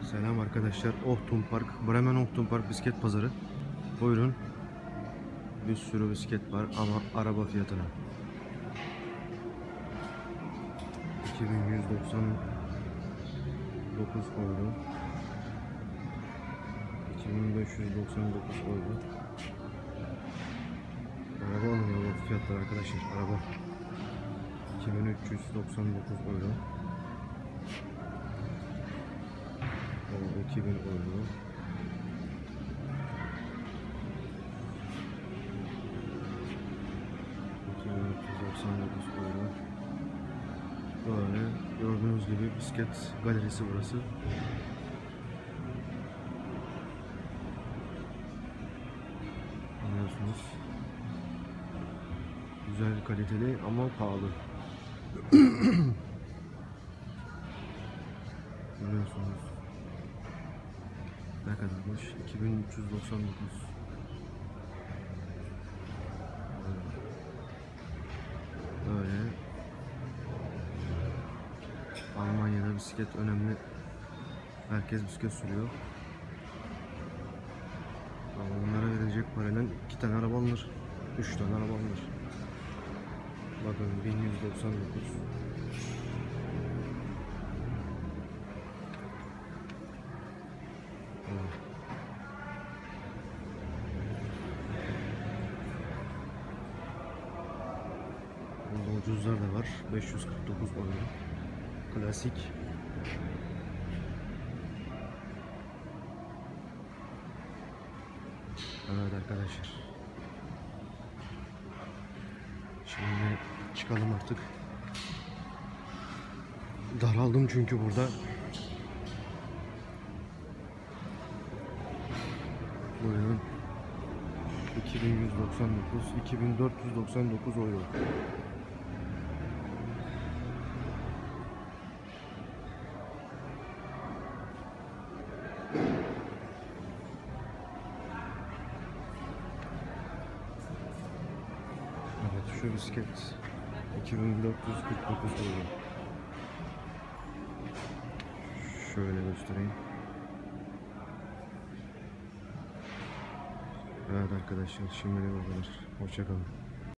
Selam arkadaşlar. Ohtum Park, Bremen Ohtum Park bisiklet pazarı. Buyurun. Bir sürü bisiklet var ama araba fiyatına. 2199 euro. 2599 euro. Araba alınıyor bu fiyatlar arkadaşlar. Araba 2399 euro. O 2000 euro. Euro. Böyle gördüğünüz gibi bisiklet galerisi burası. Anlıyorsunuz. Güzel, kaliteli ama pahalı. Görüyorsunuz. Ne kadarmış? 2399. Böyle. Almanya'da bisiklet önemli. Herkes bisiklet sürüyor. Ama onlara verilecek parayla 2 tane araba alınır. 3 tane araba alınır. Bakın 1199. Burada ucuzlar da var. 549 euro. Klasik. Evet arkadaşlar. Şimdi çıkalım artık. Daraldım çünkü burada. Buyurun. 2199, 2499 euro. Evet, şu bisiklet 2449 euro. Şöyle göstereyim. Evet arkadaşlar, şimdilik bu kadar. Hoşça kalın.